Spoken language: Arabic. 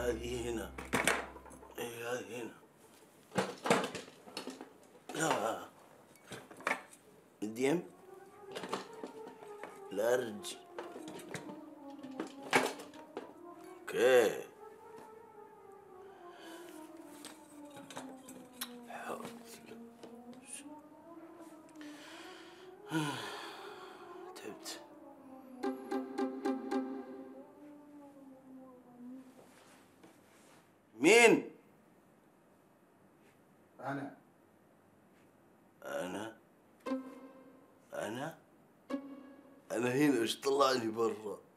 هذه هنا. ايه هذه هنا. لا ميديم لارج. اوكي. تعبت. مين؟ أنا أنا هنا، إيش طلعني برا؟